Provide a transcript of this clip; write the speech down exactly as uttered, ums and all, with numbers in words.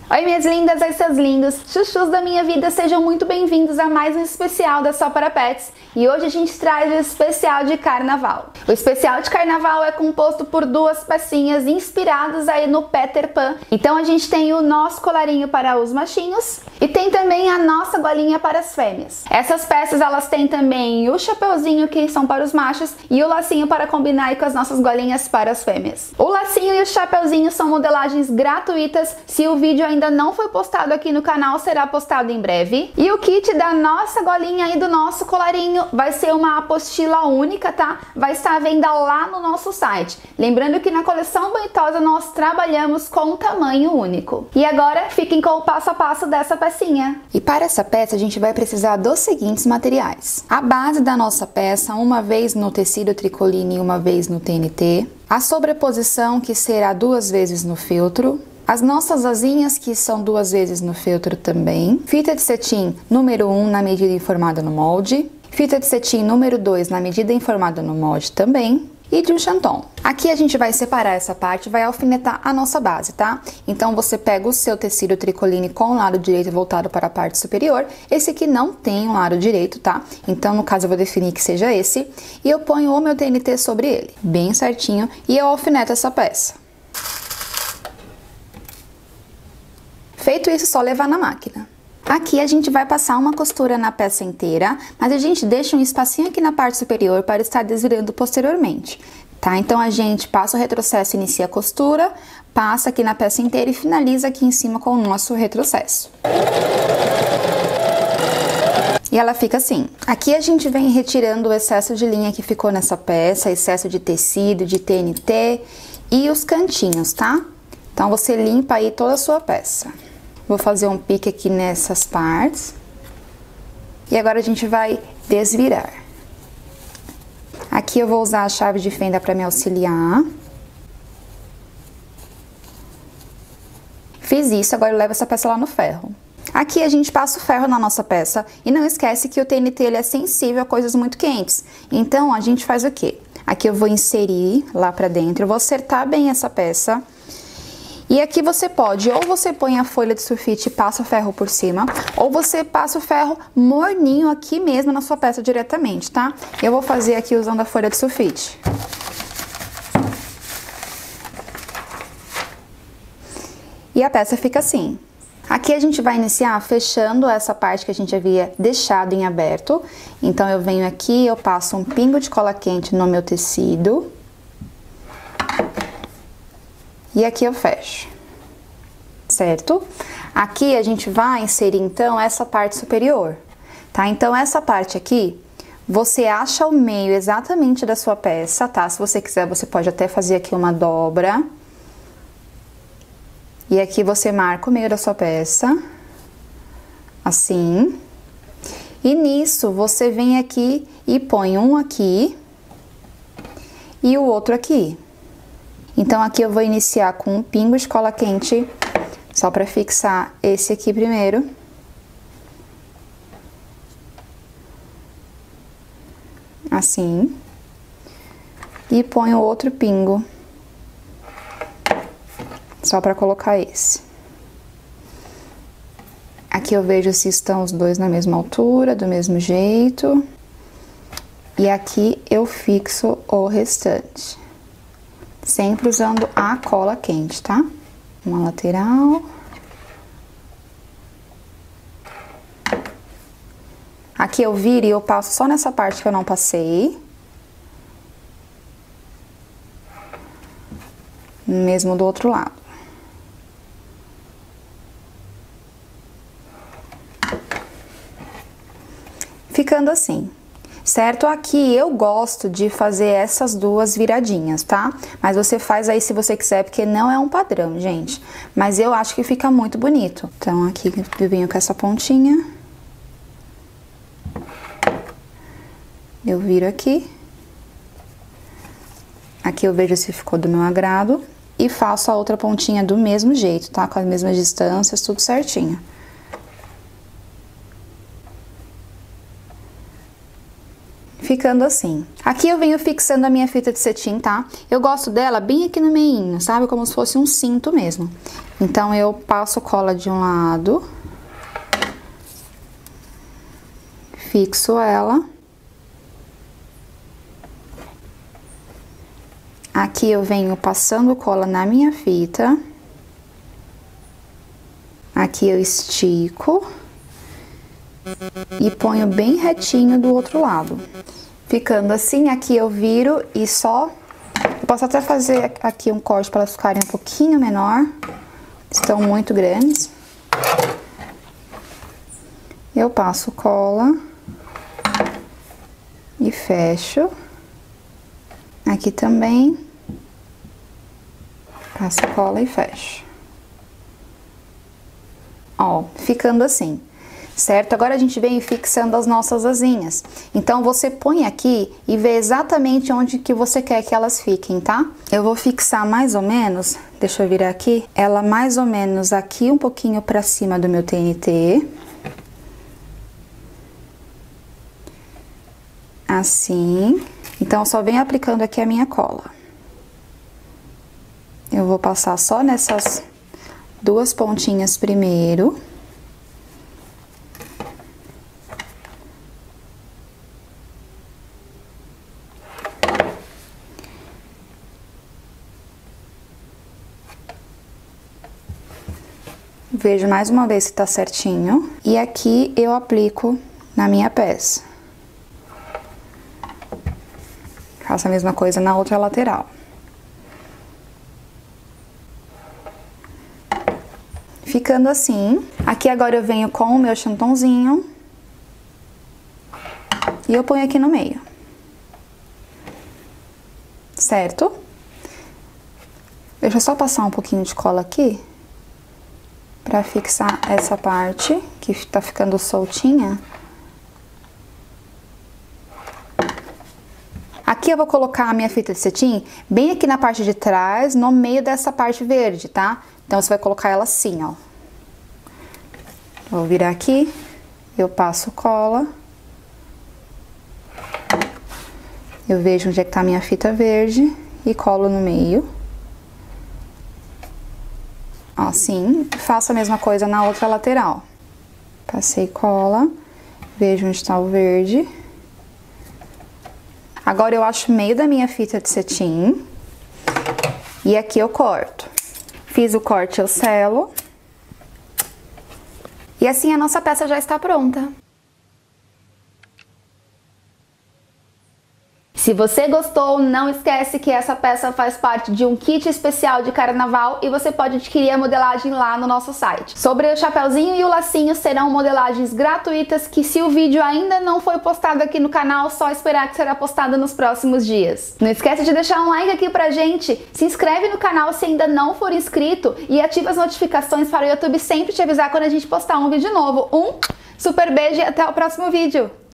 Oi minhas lindas, oi seus lindos, chuchus da minha vida, sejam muito bem-vindos a mais um especial da Só para Pets. E hoje a gente traz o especial de carnaval. O especial de carnaval é composto por duas pecinhas inspiradas aí no Peter Pan. Então a gente tem o nosso colarinho para os machinhos e tem também a nossa golinha para as fêmeas. Essas peças elas têm também o chapeuzinho que são para os machos e o lacinho para combinar aí com as nossas golinhas para as fêmeas. O lacinho e o chapeuzinho são modelagens gratuitas. Se o vídeo ainda não foi postado aqui no canal, será postado em breve. E o kit da nossa golinha e do nosso colarinho vai ser uma apostila única, tá? Vai estar à venda lá no nosso site. Lembrando que na coleção Bonitosa nós trabalhamos com um tamanho único. E agora fiquem com o passo a passo dessa pecinha. E para essa peça a gente vai precisar dos seguintes materiais: a base da nossa peça, uma vez no tecido tricoline e uma vez no T N T, a sobreposição que será duas vezes no feltro, as nossas asinhas que são duas vezes no feltro também, fita de cetim número um na medida informada no molde, fita de cetim número dois na medida informada no molde também, e de um chanton. Aqui a gente vai separar essa parte e vai alfinetar a nossa base, tá? Então você pega o seu tecido tricoline com o lado direito voltado para a parte superior. Esse aqui não tem um lado direito, tá? Então no caso eu vou definir que seja esse. E eu ponho o meu T N T sobre ele, bem certinho, e eu alfineto essa peça. Feito isso, só levar na máquina. Aqui a gente vai passar uma costura na peça inteira, mas a gente deixa um espacinho aqui na parte superior para estar desvirando posteriormente, tá? Então a gente passa o retrocesso, inicia a costura, passa aqui na peça inteira e finaliza aqui em cima com o nosso retrocesso. E ela fica assim. Aqui a gente vem retirando o excesso de linha que ficou nessa peça, excesso de tecido, de T N T e os cantinhos, tá? Então você limpa aí toda a sua peça. Vou fazer um pique aqui nessas partes. E agora a gente vai desvirar. Aqui eu vou usar a chave de fenda para me auxiliar. Fiz isso, agora eu levo essa peça lá no ferro. Aqui a gente passa o ferro na nossa peça e não esquece que o T N T ele é sensível a coisas muito quentes. Então a gente faz o quê? Aqui eu vou inserir lá pra dentro, eu vou acertar bem essa peça. E aqui você pode, ou você põe a folha de sulfite e passa o ferro por cima, ou você passa o ferro morninho aqui mesmo na sua peça diretamente, tá? Eu vou fazer aqui usando a folha de sulfite. E a peça fica assim. Aqui a gente vai iniciar fechando essa parte que a gente havia deixado em aberto. Então eu venho aqui, eu passo um pingo de cola quente no meu tecido. E aqui eu fecho, certo? Aqui a gente vai inserir então essa parte superior, tá? Então essa parte aqui, você acha o meio exatamente da sua peça, tá? Se você quiser, você pode até fazer aqui uma dobra. E aqui você marca o meio da sua peça, assim. E nisso você vem aqui e põe um aqui e o outro aqui. Então aqui eu vou iniciar com um pingo de cola quente, só para fixar esse aqui primeiro. Assim. E ponho outro pingo, só para colocar esse. Aqui eu vejo se estão os dois na mesma altura, do mesmo jeito. E aqui eu fixo o restante. Sempre usando a cola quente, tá? Uma lateral. Aqui eu viro e eu passo só nessa parte que eu não passei. Mesmo do outro lado. Ficando assim. Certo? Aqui eu gosto de fazer essas duas viradinhas, tá? Mas você faz aí se você quiser, porque não é um padrão, gente. Mas eu acho que fica muito bonito. Então, aqui eu venho com essa pontinha. Eu viro aqui. Aqui eu vejo se ficou do meu agrado. E faço a outra pontinha do mesmo jeito, tá? Com as mesmas distâncias, tudo certinho. ficando assim. Aqui eu venho fixando a minha fita de cetim, tá? Eu gosto dela bem aqui no meinho, sabe? Como se fosse um cinto mesmo. Então eu passo cola de um lado, fixo ela. Aqui eu venho passando cola na minha fita. Aqui eu estico e ponho bem retinho do outro lado. Ficando assim, aqui eu viro e só... Eu posso até fazer aqui um corte para elas ficarem um pouquinho menor. Estão muito grandes. Eu passo cola e fecho. Aqui também. Passo cola e fecho. Ó, ficando assim. Certo? Agora a gente vem fixando as nossas asinhas. Então, você põe aqui e vê exatamente onde que você quer que elas fiquem, tá? Eu vou fixar mais ou menos, deixa eu virar aqui, ela mais ou menos aqui um pouquinho pra cima do meu T N T. Assim. Então, eu só venho aplicando aqui a minha cola. Eu vou passar só nessas duas pontinhas primeiro. Vejo mais uma vez se tá certinho. E aqui eu aplico na minha peça. Faço a mesma coisa na outra lateral. Ficando assim. Aqui agora eu venho com o meu chantonzinho. E eu ponho aqui no meio. Certo? Deixa eu só passar um pouquinho de cola aqui. Pra fixar essa parte, que tá ficando soltinha. Aqui eu vou colocar a minha fita de cetim bem aqui na parte de trás, no meio dessa parte verde, tá? Então, você vai colocar ela assim, ó. Vou virar aqui, eu passo cola. Eu vejo onde é que tá a minha fita verde e colo no meio. Assim, faço a mesma coisa na outra lateral. Passei cola, vejo onde está o verde. Agora eu acho o meio da minha fita de cetim. E aqui eu corto. Fiz o corte, eu selo. E assim a nossa peça já está pronta. Se você gostou, não esquece que essa peça faz parte de um kit especial de carnaval e você pode adquirir a modelagem lá no nosso site. Sobre o chapeuzinho e o lacinho serão modelagens gratuitas que, se o vídeo ainda não foi postado aqui no canal, só esperar que será postado nos próximos dias. Não esquece de deixar um like aqui pra gente, se inscreve no canal se ainda não for inscrito e ativa as notificações para o YouTube sempre te avisar quando a gente postar um vídeo novo. Um super beijo e até o próximo vídeo!